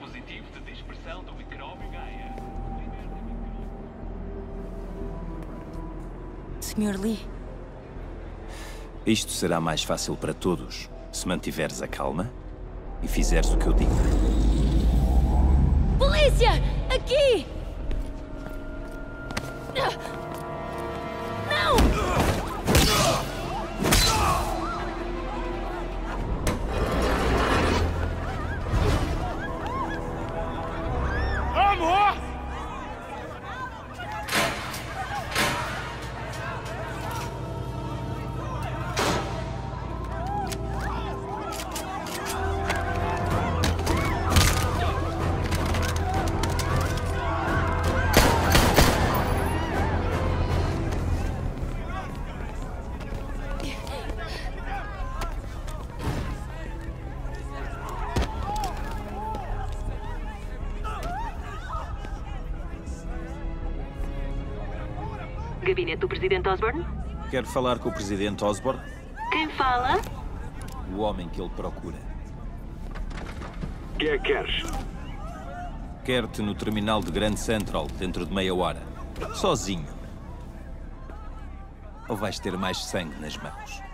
dispositivo de dispersão do micróbio Gaia. Sr. Lee. Isto será mais fácil para todos se mantiveres a calma e fizeres o que eu digo. Polícia! Aqui! Não! Gabinete do Presidente Osborne? Quero falar com o Presidente Osborne, Quem fala? o homem que ele procura. Que é que queres? Quero-te no terminal de Grand Central dentro de meia hora. Sozinho. Ou vais ter mais sangue nas mãos?